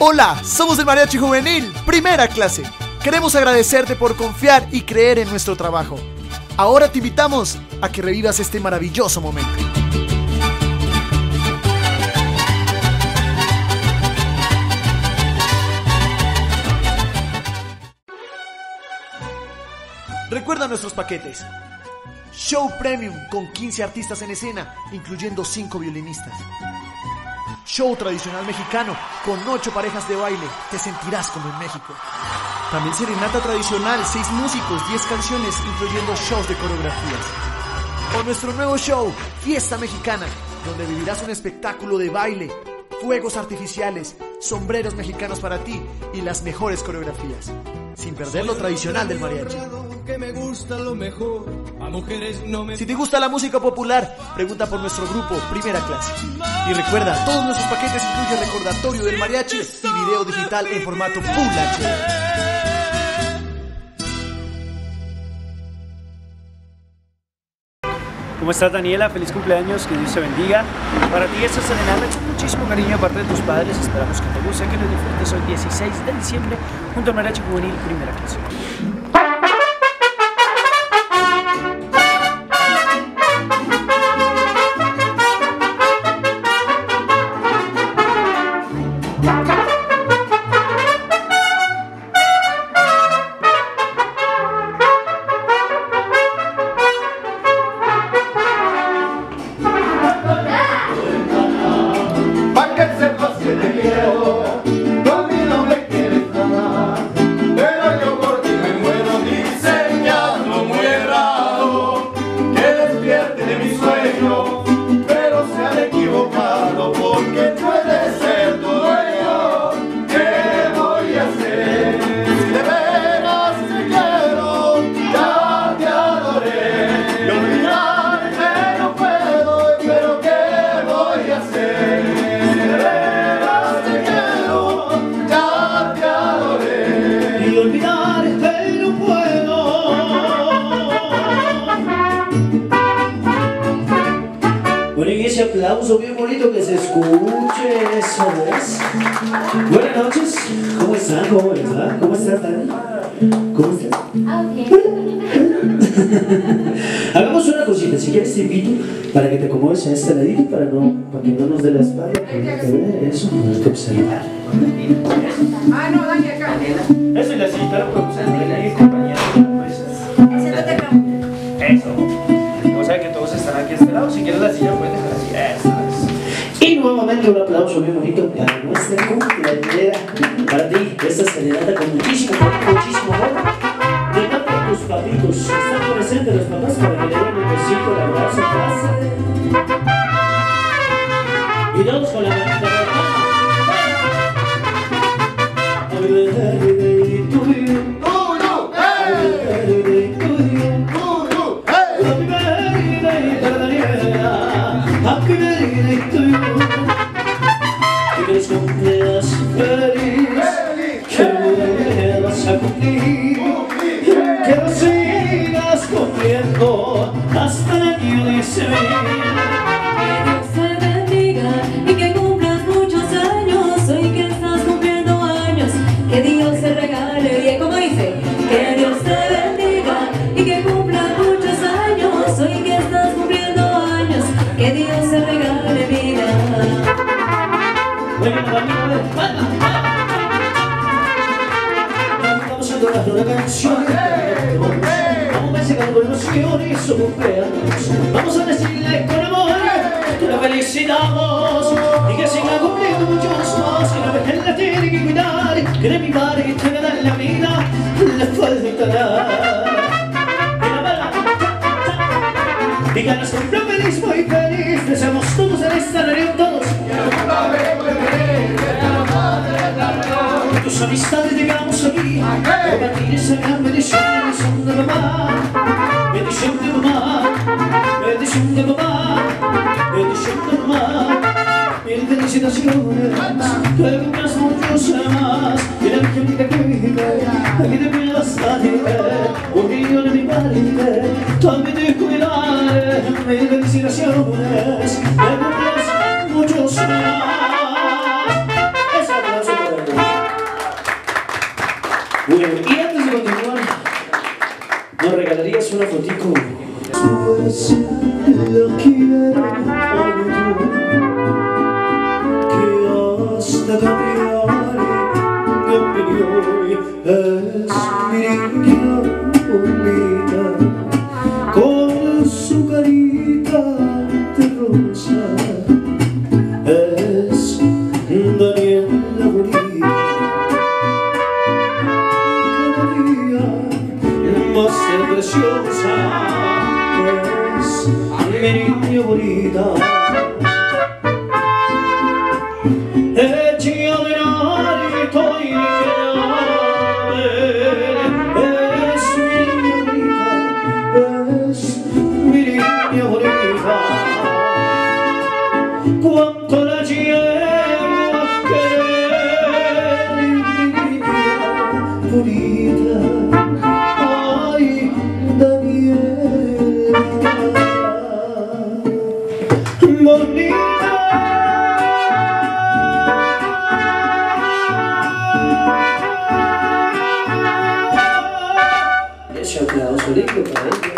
Hola, somos el Mariachi Juvenil, primera clase. Queremos agradecerte por confiar y creer en nuestro trabajo. Ahora te invitamos a que revivas este maravilloso momento. Recuerda nuestros paquetes. Show Premium con 15 artistas en escena, incluyendo 5 violinistas. Show tradicional mexicano con 8 parejas de baile, te sentirás como en México. También serenata tradicional, 6 músicos, 10 canciones, incluyendo shows de coreografías. O nuestro nuevo show, Fiesta Mexicana, donde vivirás un espectáculo de baile, fuegos artificiales, sombreros mexicanos para ti y las mejores coreografías, sin perder lo tradicional del mariachi. Si te gusta la música popular, pregunta por nuestro grupo Primera Clase. Y recuerda, todos nuestros paquetes incluyen recordatorio del mariachi y video digital en formato Full HD. ¿Cómo estás, Daniela? Feliz cumpleaños, que Dios te bendiga. Para ti esta serenata con muchísimo cariño de parte de tus padres. Esperamos que te guste, que lo disfrutes hoy 16 de diciembre junto al Mariachi Juvenil Primera Clase. Ese aplauso bien bonito, que se escuche, eso es. Buenas noches, ¿cómo están? ¿Cómo les va? ¿Cómo estás, Dani? ¿Cómo estás? Hagamos una cosita, si quieres te invito para que te acomodes a este ladito, para que no nos dé la espalda, eso, tenemos que observar. No, Dani, acá. Eso y la sillita la podemos hacer, compañía. Eso. O sea que todos están aquí a este lado. Si quieres la silla, puedes dejar así. Eso es. Y nuevamente un aplauso bien bonito para nuestra cumpleañera, para ti, esta serenata con muchísimo amor. De parte de tus papitos, están presentes los papás para que le den un besito, el abrazo, pase. Y todos con la manita. Happy birthday to you. Que los cumpleaños feliz, que vuelvas a cumplir, que lo sigas cumpliendo hasta el año 10.000. Que Dios te bendiga y que cumplas muchos años. Hoy que estás cumpliendo años, que Dios te regale. Y como dice, que Dios te bendiga y que cumplas muchos años. Hoy que estás cumpliendo años, que Dios te regale vida. Bueno, vamos a adorar una canción. Vamos a sacar con emoción y su cumpleaños. Vamos a decirle con amor que la felicitamos y que siga cumpliendo muchos más. Que la vejez la tiene que cuidar, que de mi madre te da la vida, le faltará. Díganos que un feliz, muy feliz. Deseamos todos en esta reunión, todos. Tus amistades llegamos aquí, compartir esa gran bendición, bendición de mamá, bendición de mamá, bendición de mamá, bendición de mamá. Mil felicitaciones, que cumplas muchos más, que la Virgen te cuide, que te cuide bastante, un niño de mi parte, también te cuidaré. Mil felicitaciones, que cumplas muchos más. Ese abrazo para ti. ¿Nos regalarías una fotico? Pues la quiero olvidar, que hasta cambiar de opinión es mi niña bonita, con su carita de rosa, es Daniela bonita. Cada día más preciosa es mi niña bonita. Ella de narito y es mi niña bonita, es mi niña bonita. Cuánto la llevo a querer, mi niña bonita. Ay, Daniela bonita. Ese aplauso lindo para ellos.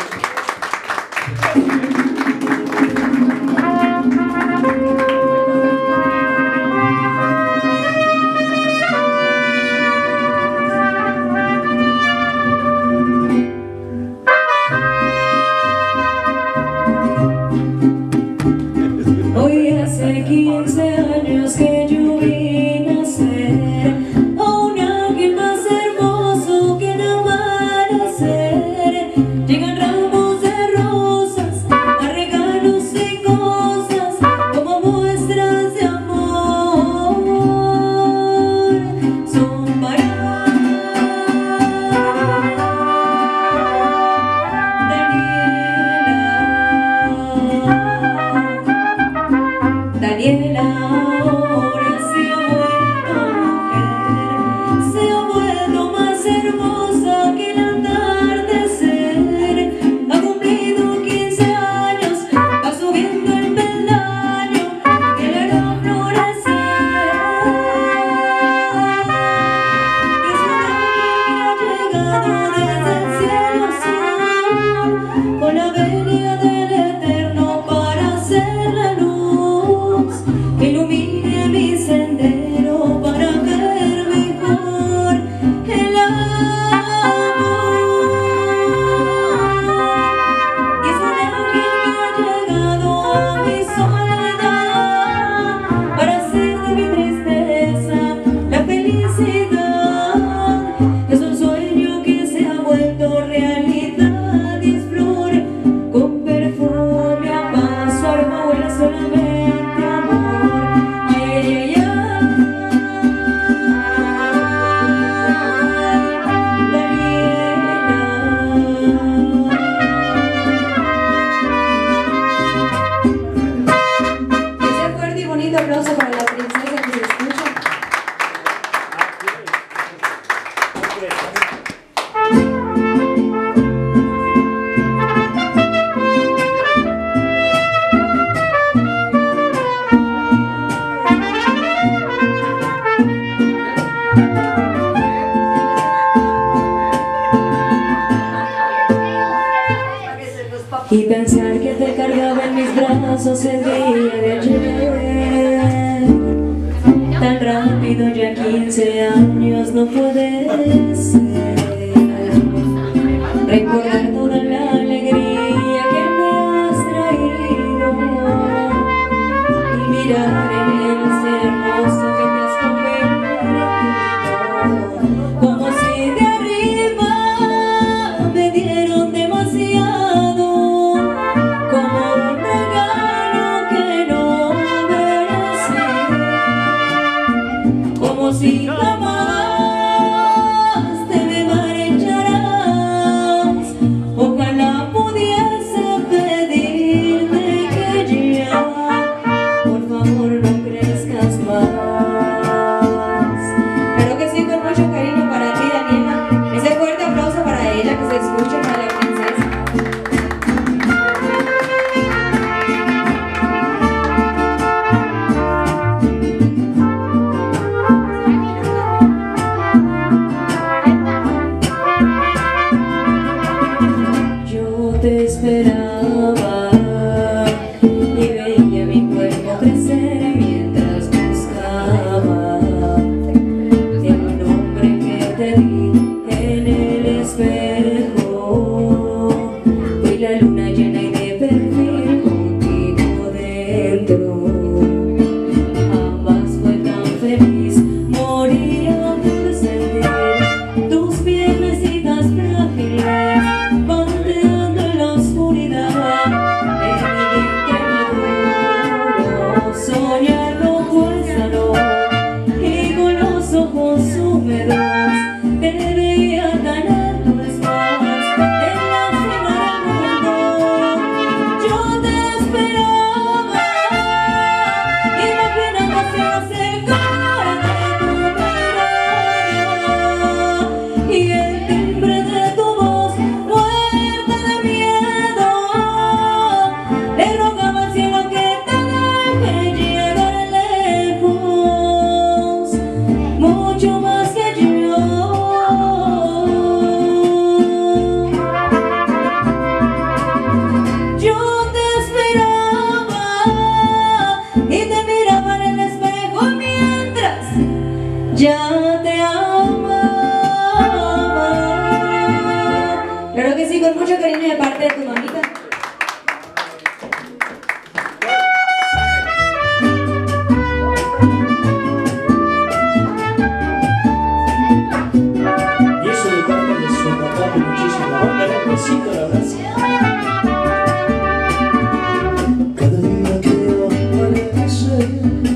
Hoy hace 15 años que yo vi nacer a un ángel más hermoso que el amanecer. Llegan ramos de rosas, a regalos y cosas como muestras de amor. Son para Daniela ahora se ha vuelto mujer, se ha vuelto más hermosa que el atardecer. Ha cumplido 15 años, va subiendo el peldaño que le hará florecer. Es una niña que ha llegado desde el cielo azul, con la venia del Eterno para hacer la luz. Ilumine mi sendero para ver mejor el amor. Y es un ángel que ha llegado a mi soledad para hacer de mi tristeza la felicidad. Es un sueño que se ha vuelto realidad y es flor con perfume a paso, aroma huele solamente amor. Ay, ay, ay, Daniela. Ese fuerte y bonito aplauso para la princesa que se escucha. Y pensar que te cargaba en mis brazos el día de ayer. Tan rápido, ya 15 años no puede ser. Recordar toda la alegría que me has traído y mirar en el ser hermoso que te has convertido. Como si de arriba me dieron demasiado, como un regalo que no merecí, como si jamás te me marcharás. te esperaba y veía mi cuerpo crecer mientras buscaba el nombre que te di en el espejo. Fui la luna llena y de perfil contigo dentro. Jamás fue tan feliz, moría por sentir tus piernecitas frágiles bandeando en la oscuridad de mi vientre maduro. Soñar no cuesta, no, y con los ojos húmedos te veía tan alto, es más, en la cima del mundo. Yo te esperaba, imaginando así acercarte tu mirada y el timbre de tu voz muerta de miedo. Le rogaba al cielo que te deje llegar lejos, mucho más que yo. Yo te esperaba y te miraba en el espejo mientras ya te amaba. Claro que sí, con mucho cariño de parte de tu mamita. Y eso de parte de su papá con muchísima onda, un besito, la abrazo. Cada día que amanece,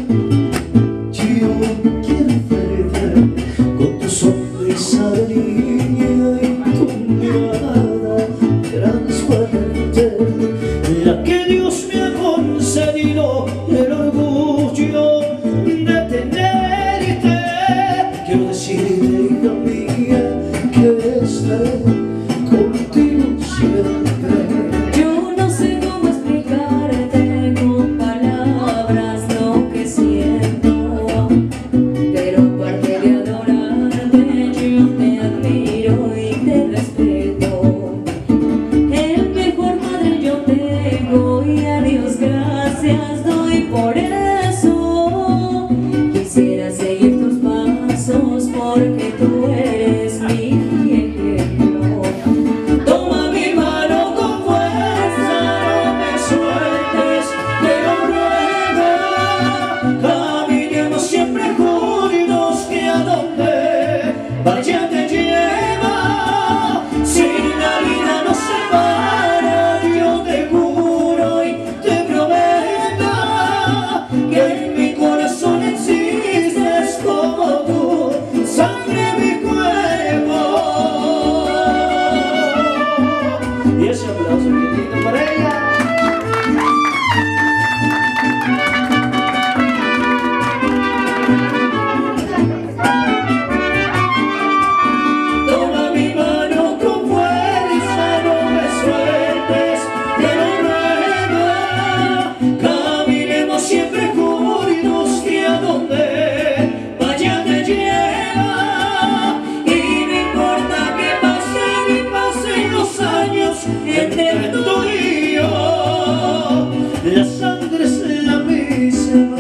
yo quiero verte con tu sonrisa de niña y tu mirada transparente, la que Dios me ha concedido el orgullo de tenerte. Quiero decirte, hija mía, que estaré contigo siempre. Yo no sé cómo explicarte con palabras lo que siento, pero aparte de adorarte, yo te admiro y te respeto. El mejor padre yo tengo y a Dios gracias doy por eso. Quisiera seguir tus pasos porque tú eres mi ejemplo. Toma mi mano con fuerza, no me sueltes, te lo ruego. Caminemos siempre juntos, que a donde vaya te lleva. Si la vida nos separa, yo te juro y te prometo que en mi corazón existes como tú, sangre mi cuerpo. Y ese aplauso bien lindo para ella. Toma mi mano con fuerza, no me sueltes, te lo ruego. Caminemos siempre juntos, que a donde vaya te lleva. Y no importa que pasen los años entre tú y yo, La sangre es la misma.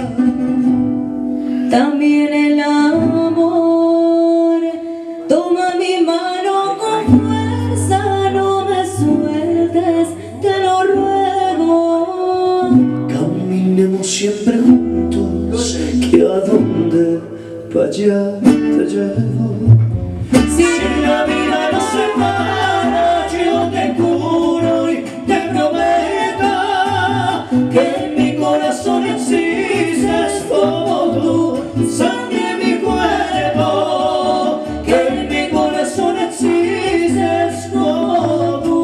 también el amor. Toma mi mano con fuerza, no me sueltes, te lo ruego. Caminemos siempre juntos, que a donde vaya te llevo. Si la vida nos separa, yo te juro y te prometo que en mi corazón existes como tú, sangre mi cuerpo. Que en mi corazón existes como tú,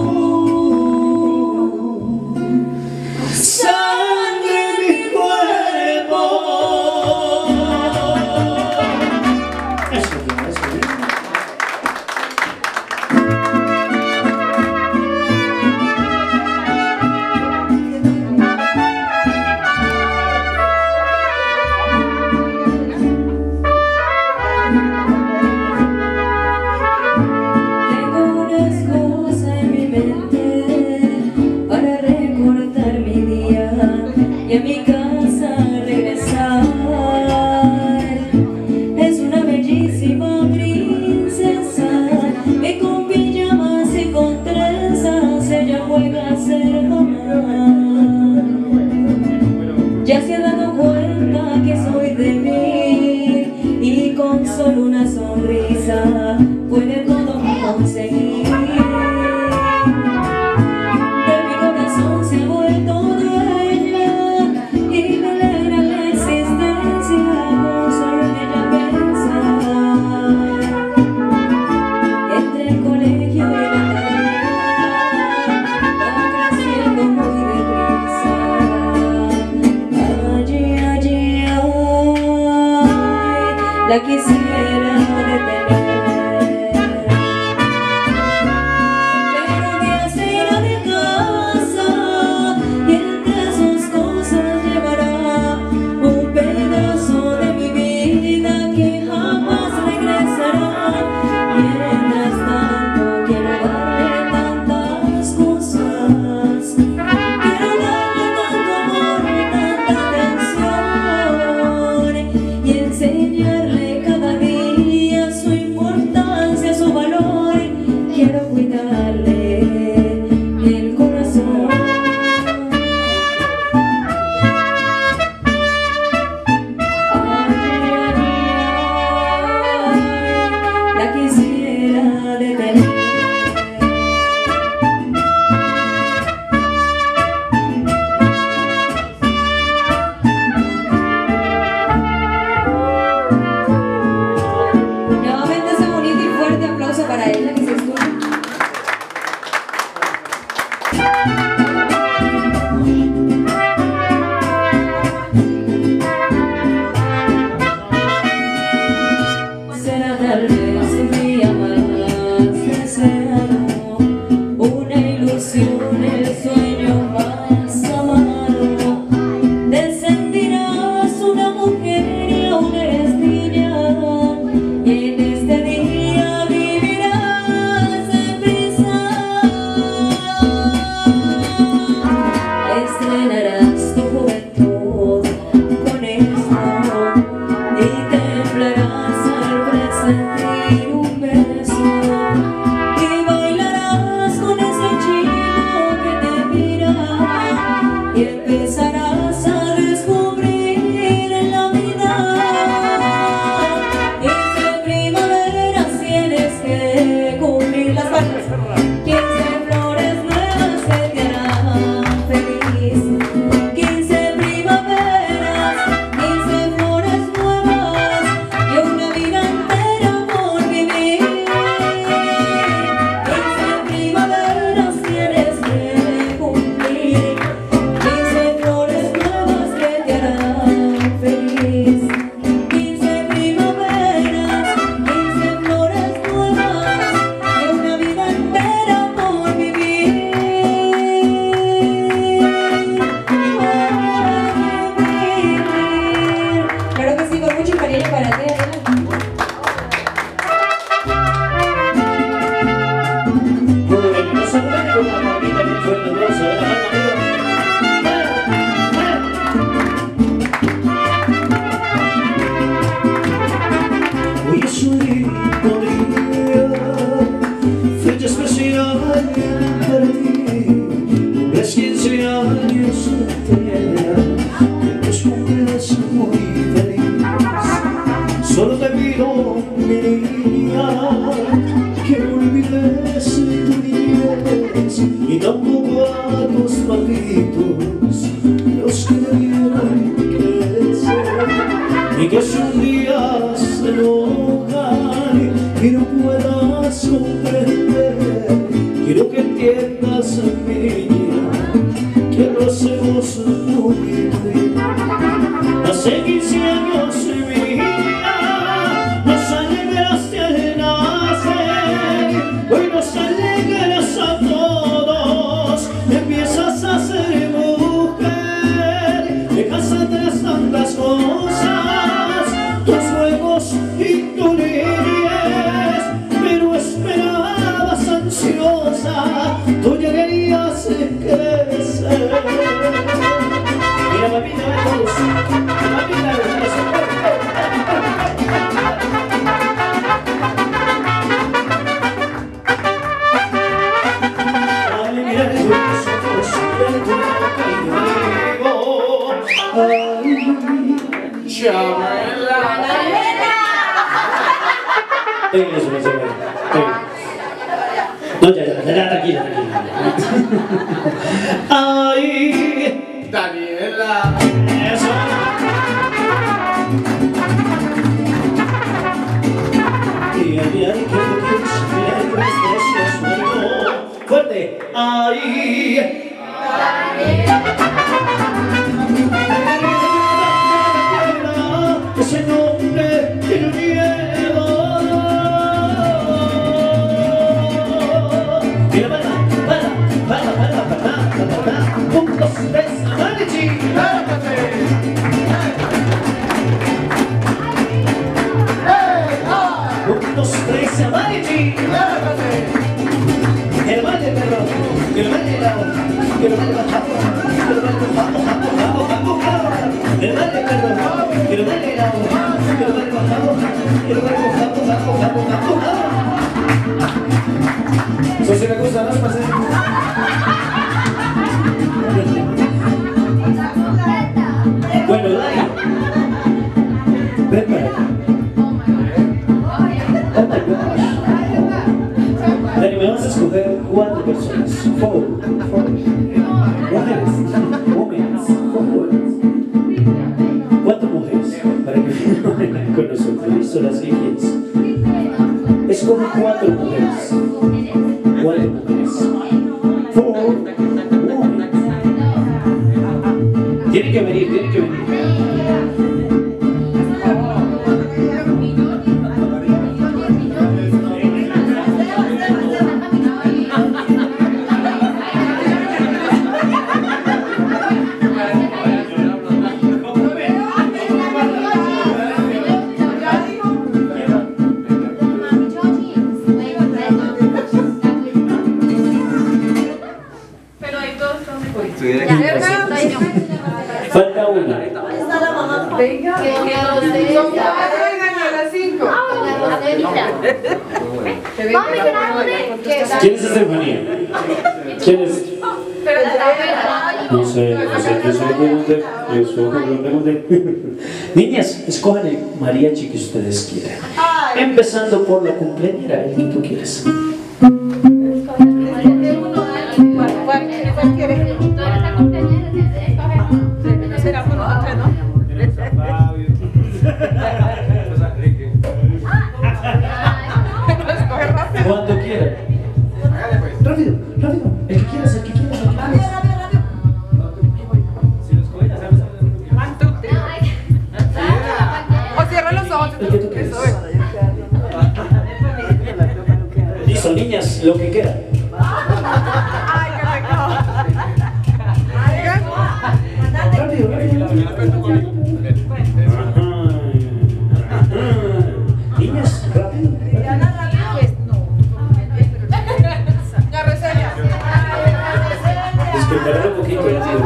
sangre mi cuerpo. Eso que es. Será tal vez un día más deseado, una ilusión, el sueño más amado. Te sentirás una mujer y aún eres niña, y en este día vivirás deprisa. Estrenarás tu juventud con esto y temblarás al presentir un beso, y bailarás con ese chico que te mira, y empezarás a descubrir la vida. Y de primavera tienes que cumplir las palmas, 15 flores nuevas que te harán feliz. 15 primaveras, 15 flores nuevas y una vida entera por vivir. 15 primaveras tienes que cumplir, 15 flores nuevas que te harán feliz. 15 primaveras, 15 flores nuevas y una vida entera por vivir. Claro que sí, con mucho cariño para ti, Adela. Nos saludamos con una palmita bien fuerte, vamos a ver la mano. Hoy es un lindo día, fecha especial para ti. Cumples 15 años de tierra, que los cumples muy feliz. Solo te pido, mi niña, que no olvides tu niñez, y tampoco a tus papitos, los que debieron crecer. Y que si un día se enojan y no puedas comprender, quiero que entiendas, mi niña, que lo hacemos muy bien. Hace 15 años, mi niña, nos alegraste al nacer. Hoy nos alegras a todos, empiezas a ser mujer. Dejas atrás tantas cosas, tus juegos y tu niñez, pero esperabas ansiosa, tú ya querías crecer. Mira, papita, ven todos. Papita, ven. Ay, mira tus ojos, mira tu boca y digo, ay, Chabela. Eso, eso, no, ya, tranquila. Ay, Daniela. Eso. Y ay, que tú quieres, mira que me estresas, bueno. Fuerte. Ay, ese nombre que lo llevo. Mira, para. 1, 2, 3, ¡Amanichi! ¡Lárgate! 1, 2, 3, ¡Amanichi! ¡Lárgate! El baile, perro, el baile helado, el baile bajado, el baile bajado, el baile, perro, el baile helado, el baile bajado, el baile bajado. Eso sí me gusta, ¿no? Pasé. Bueno, Dani, ven para acá. Oh my gosh. Dani, me vas a escoger 4 personas. 4 mujeres. Hombres. 4 mujeres. Para que vengan con nosotros. ¿Listo? Las niñas. Escoge 4 mujeres. 4 mujeres. 4 que venir, tiene que venir. Falta una. Venga, las 5. ¿Quién es Estefanía? ¿Quién es? No sé, yo solo pregunté. Niñas, escojan el mariachi que ustedes quieran. Empezando por la cumpleañera, el que tú quieres. Cuando quieran. Rápido, rápido. El que quieras, el que quieras, el que quieras. O cierra los ojos. El que tú quieras. Listo, niñas, lo que quieran. Ay, qué pecado. Rápido, rápido. Niñas, rápido. Descontaré un poquito rápido.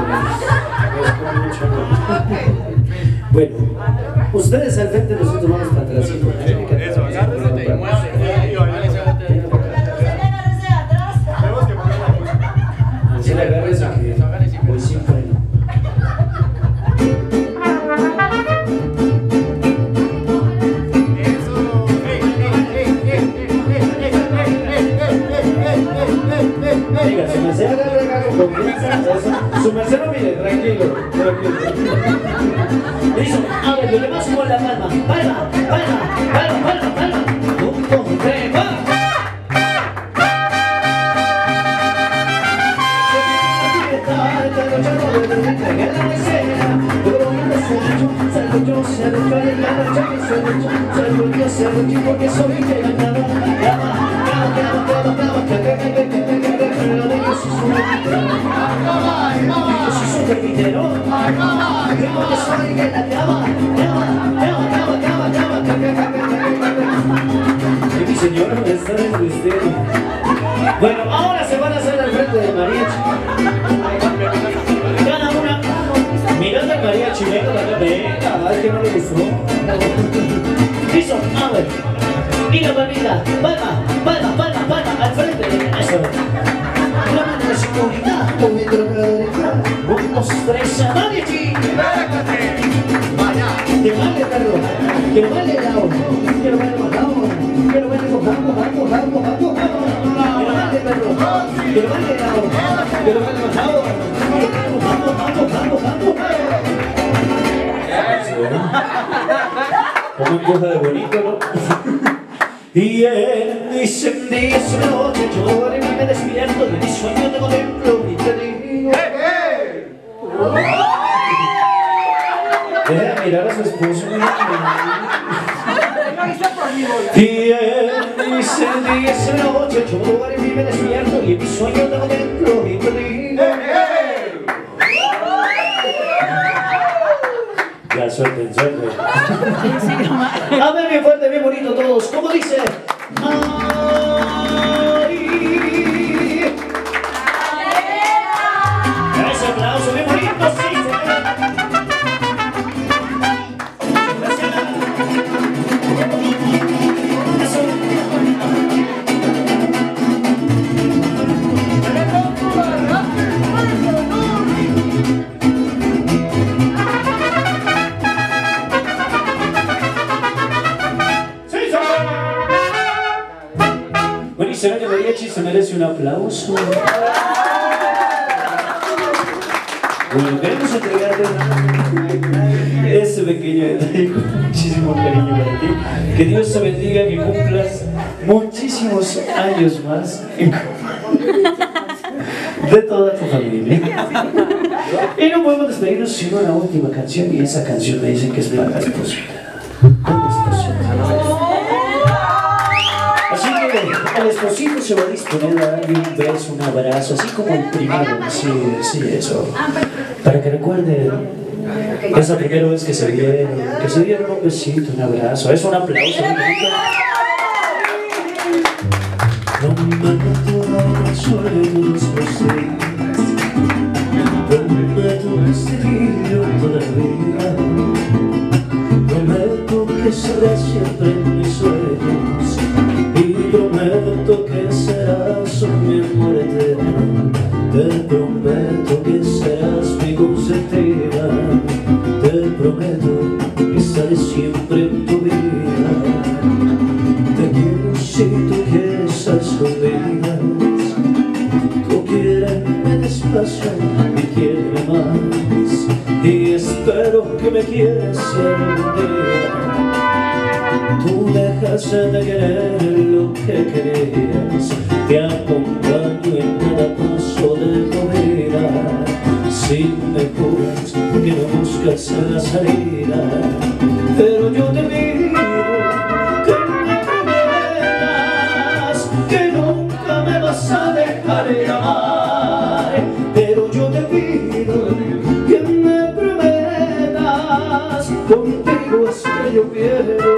Bueno, ustedes al frente, nosotros vamos para atrás. Eso, agárrense y así le agarres a que voy sin freno. Diga, su merced agarra con confianza. Su merced no mire, tranquilo, tranquilo. Listo, a ver, lo demás con la palma. Palma, palma, palma, palma, palma. 1, 2, 3, ¡va! Porque soy que ganaba. Mi señora me está desvistiendo. Bueno, ahora se van a hacer al frente del mariachi. Cada una mirando al mariachi, venga, es que no le gustó. Listo, a ver. Mira, palmita, palma, palma, palma, palma, al frente. Eso. La mano de seguridad, moviendo la cadera. 1, 2, 3, mariachi. Que vale, perro, que vale la hora, que lo vale más la hora, que lo vale con vamos, que lo vale, perro, que lo vale la hora, que lo vale más la hora, vamos. Como cosa de bonito, ¿no? Y él dice, dice noche, yo me despierto de mi sueño, te contemplo y te digo. Deja de mirar a su esposo. Y él dice, dice noche, yo me despierto y en mi sueño te contemplo y te digo. Ya suelten. A ver, bien fuerte, bien bonito todos. ¿Cómo dice? Ese aplauso bien bonito, sí. Señor mariachi se merece un aplauso. Bueno, queremos entregarte ese pequeño detalle con muchísimo cariño para ti. Que Dios te bendiga, que cumplas muchísimos años más de toda tu familia. Y no podemos despedirnos sin una última canción, y esa canción me dicen que es para Esposito. Así que el Esposito se va a disponer a darle un beso, un abrazo, así como el primero. Sí, eso. Para que recuerden esa primera vez que se dieron un besito, un abrazo. Es un aplauso muy bonito. No me mato al sol de todos los días, prometo seguirlo todavía, prometo que será siempre en mis sueños y prometo que serás mi amor eterno. Te prometo que serás mi consentida, te prometo que estaré siempre en tu vida. Te quiero si tú quieres a escondidas, tú quieres despacio y quiéreme más, y espero que me quieras si algún día tú dejas de querer lo que querías. Te acompaño en cada paso de tu vida, si me juras que no buscas la salida, pero yo te pido que me prometas que nunca me vas a dejar de amar, pero yo te pido que me prometas, contigo es que yo quiero.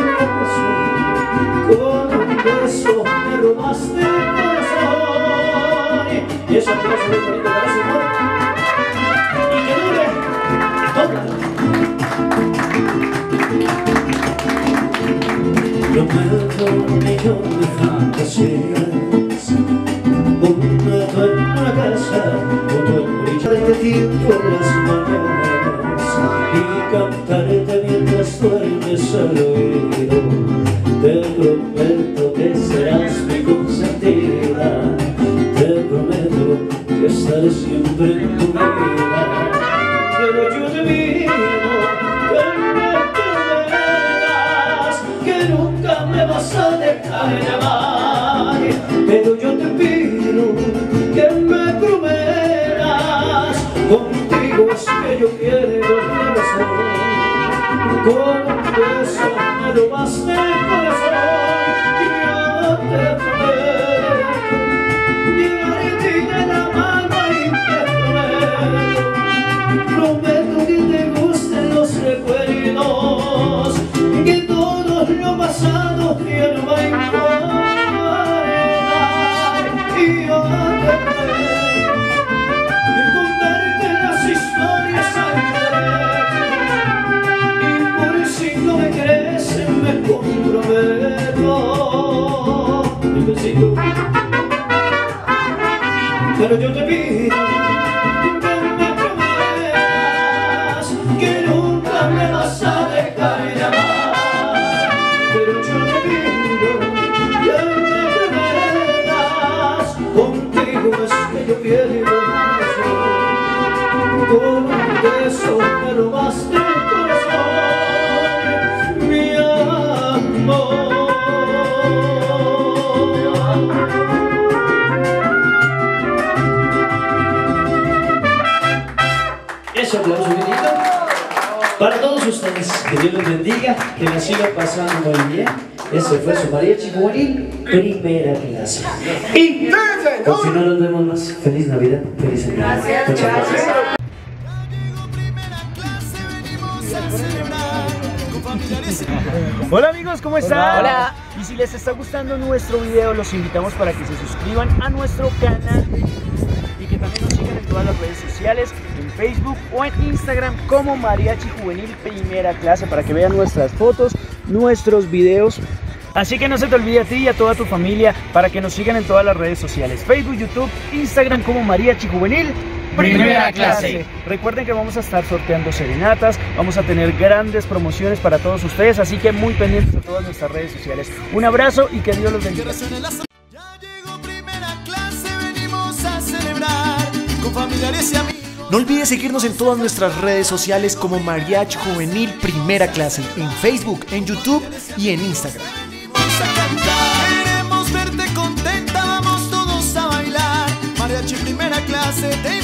Con un beso me robaste el corazón, y eso aplauso muy bonito para ese amor, y que dure toda. Prometo un millón de fantasías, un rato en una casa, otro en un orilla de tiempo en las mañanas, y cantarte mientras duermes al oído. Te prometo que serás mi consentida, te prometo que estaré siempre en tu vida, pero yo te pido que me prometas que nunca me vas a dejar de amar, pero yo te pido que me prometas, contigo es que yo quiero besar, con un beso me robaste el corazón, y yo te prometo llevarte de la mano y te prometo que te gusten los recuerdos, que todo lo pasado ya no va a importar, y yo te prometo contarte las historias al y por si no me crees me comprometo. Un besito. Pero yo te pido que me prometas que nunca me vas a dejar de amar, pero yo te pido que me prometas, contigo es que yo quiero besar, con un beso me robaste el corazón, mi amor. Ese aplauso bonito para todos ustedes, que Dios los bendiga, que la sigan pasando muy bien. Ese fue su mariachi juvenil primera clase. Y por si no nos vemos más, feliz Navidad, feliz año. Gracias, Muchas gracias. Hola amigos, ¿cómo están? Hola. Y si les está gustando nuestro video, los invitamos para que se suscriban a nuestro canal y que también nos sigan en todas las redes sociales, en Facebook o en Instagram como Mariachi Juvenil Primera Clase, para que vean nuestras fotos, nuestros videos. Así que no se te olvide a ti y a toda tu familia para que nos sigan en todas las redes sociales, Facebook, YouTube, Instagram como Mariachi Juvenil Primera Clase. Recuerden que vamos a estar sorteando serenatas, vamos a tener grandes promociones para todos ustedes, así que muy pendientes de todas nuestras redes sociales. Un abrazo y que Dios los bendiga. Ya llegó Primera Clase, venimos a celebrar con familiares y amigos. No olvides seguirnos en todas nuestras redes sociales como Mariachi Juvenil Primera Clase, en Facebook, en YouTube y en Instagram. Venimos a cantar, queremos verte contenta, vamos todos a bailar. Mariachi Primera Clase, te